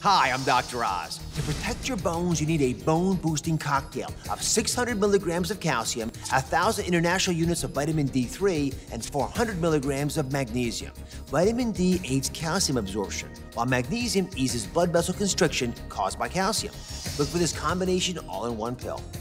Hi, I'm Dr. Oz. To protect your bones, you need a bone-boosting cocktail of 600 milligrams of calcium, 1,000 international units of vitamin D3, and 400 milligrams of magnesium. Vitamin D aids calcium absorption, while magnesium eases blood vessel constriction caused by calcium. Look for this combination all in one pill.